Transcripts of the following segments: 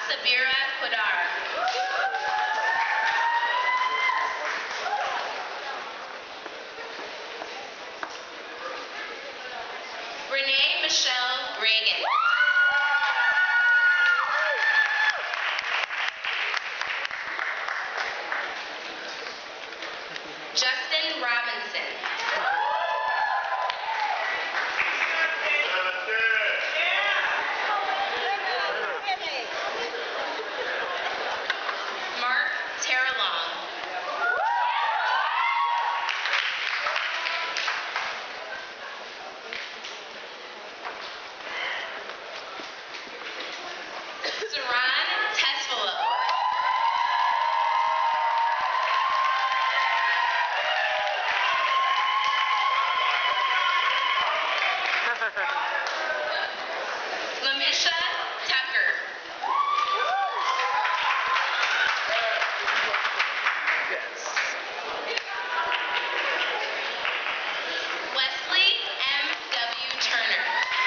Sabira Kudar. Renee Michelle Reagan. Justin Robinson. Mark Terralong. Saran Tesfalo. Lamisha Tucker. Wesley M.W. Turner.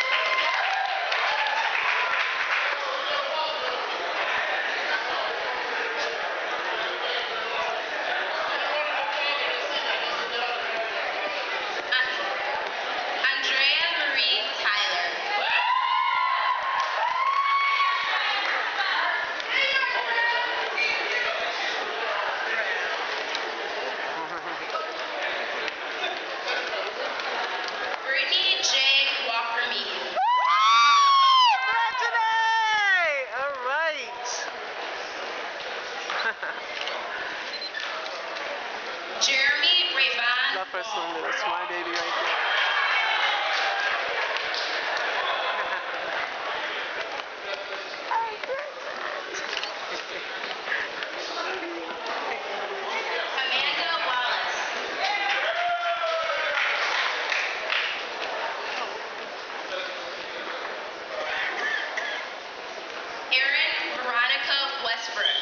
Andrea Marie Tyler. Brittany J. Walker-Mead. All right. Jeremy Rayvon. That first one, that's my baby right there. Amanda Wallace. Erin Veronica Westbrook.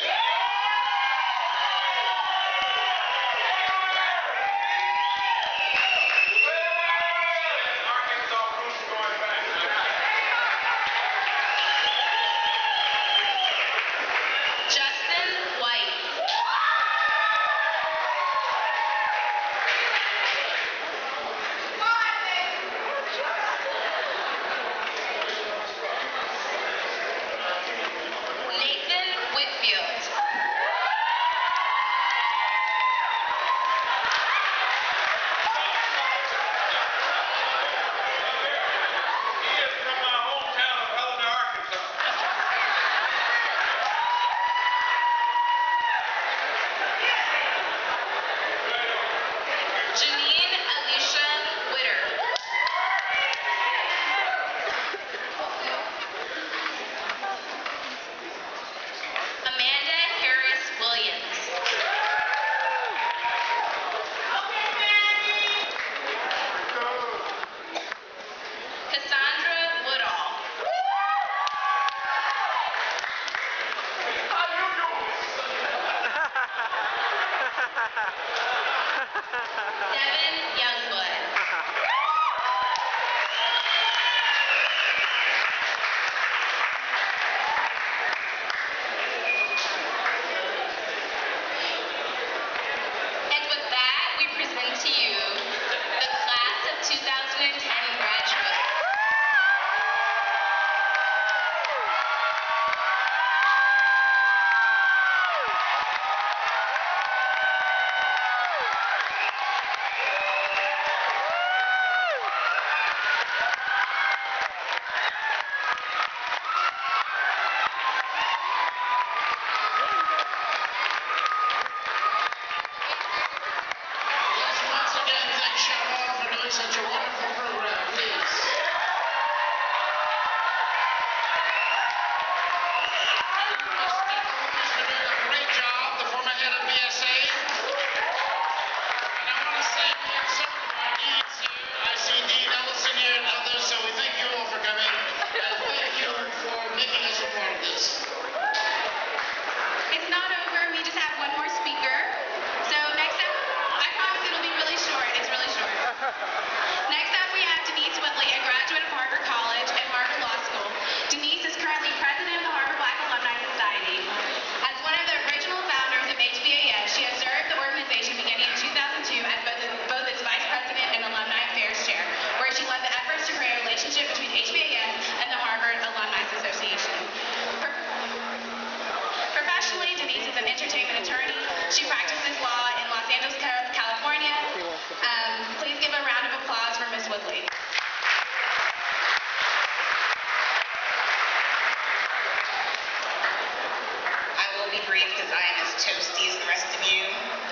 brief because I am as toasty as the rest of you.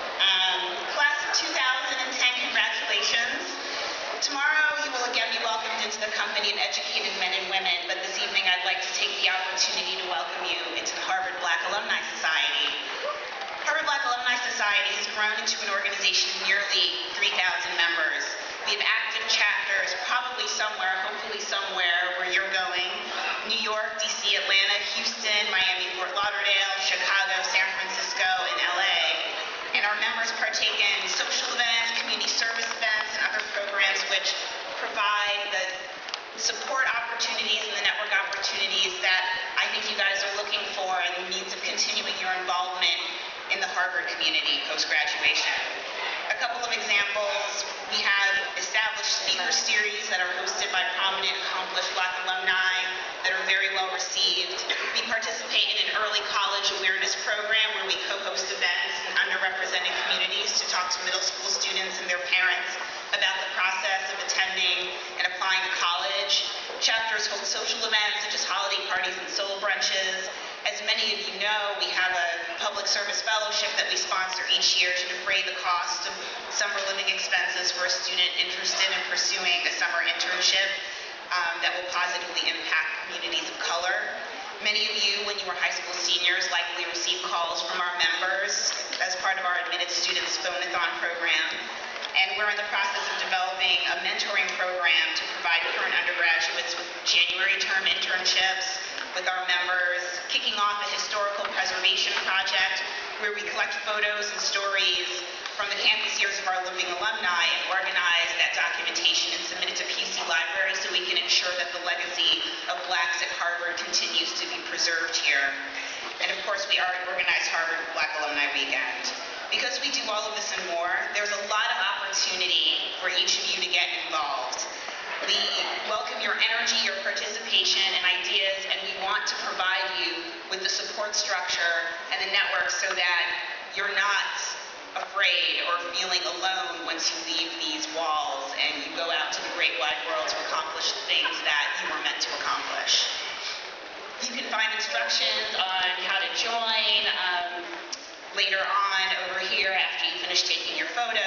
Class of 2010, congratulations. Tomorrow you will again be welcomed into the company of educated men and women, but this evening I'd like to take the opportunity to welcome you into the Harvard Black Alumni Society. Harvard Black Alumni Society has grown into an organization of nearly 3,000 members. We have active chapters probably somewhere, hopefully somewhere where you're going. New York, D.C., Atlanta, Houston, Miami, Fort Lauderdale, Chicago, San Francisco, and L.A. And our members partake in social events, community service events, and other programs which provide the support opportunities and the network opportunities that I think you guys are looking for and the means of continuing your involvement in the Harvard community post-graduation. A couple of examples, we have established speaker series that are hosted by prominent, accomplished Black alumni that are very well received. We participate in an early college awareness program where we co-host events in underrepresented communities to talk to middle school students and their parents about the process of attending and applying to college. Chapters hold social events such as holiday parties and soul brunches. As many of you know, we have a public service fellowship that we sponsor each year to defray the cost of summer living expenses for a student interested in pursuing a summer internship that will positively impact communities of color. Many of you, when you were high school seniors, likely received calls from our members as part of our admitted students phone-a-thon program. And we're in the process of developing a mentoring program to provide current undergraduates with January term internships with our members, kicking off a historical preservation project where we collect photos and stories from the campus years of our living alumni and organize that documentation and submit it to PC Library so we can ensure that the legacy of Blacks at Harvard continues to be preserved here. And of course, we organize Harvard Black Alumni Weekend. Because we do all of this and more, there's a lot of opportunity for each of you to get involved. We welcome your energy, your participation, and ideas, and we want to provide you with the support structure and the network so that you're not afraid or feeling alone once you leave these walls and you go out to the great wide world to accomplish the things that you were meant to accomplish. You can find instructions on how to join later on over here after you finish taking your photo,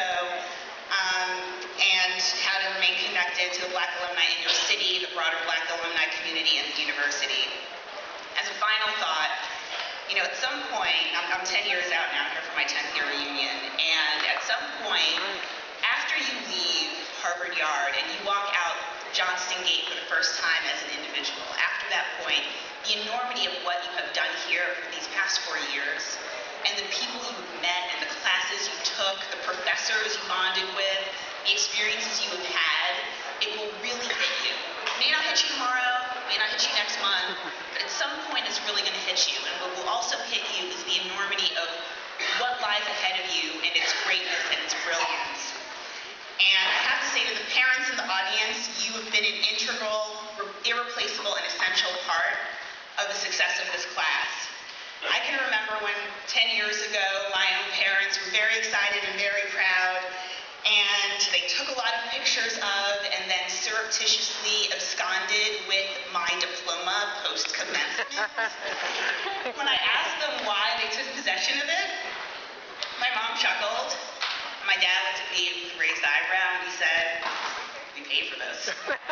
and how to remain connected to the Black alumni in your city, the broader Black alumni community, and the university. As a final thought, at some point, I'm 10 years out now here for my 10th year reunion, and at some point, after you leave Harvard Yard and you walk out Johnston Gate for the first time as an individual, after that point, the enormity of what you have done here for these past 4 years, and the people you've met and the classes you took, the professors you bonded with, the experiences you have had, it will really hit you. It may not hit you tomorrow, it may not hit you next month, but at some point it's really going to hit you. And what will also hit you is the enormity of what lies ahead of you and its greatness and its brilliance. And I have to say to the parents in the audience, you have been an integral, irreplaceable, and essential part of the success of this class. I can remember when 10 years ago my own parents were very excited and very proud, and they took a lot of pictures of and then surreptitiously absconded with my diploma post-commencement. When I asked them why they took possession of it, my mom chuckled. My dad looked at me with a raised eyebrow and he said, "We paid for this."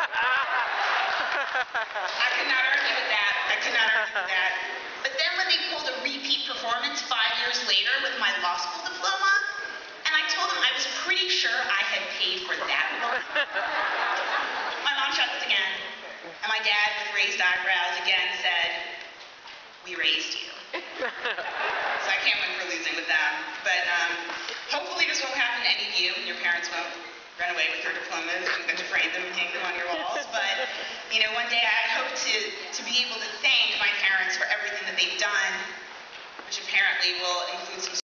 I could not argue with that. But then when they pulled a repeat performance 5 years later with my law school diploma, and I told them I was pretty sure I had paid for that one, my mom chuckled again, and my dad with raised eyebrows again said, "We raised you." So I can't win for losing with them. But hopefully this won't happen to any of you, and your parents won't run away with your diplomas and deframe them and hang them on your walls. But one day I hope to be able to thank my parents for everything that they've done, which apparently will include some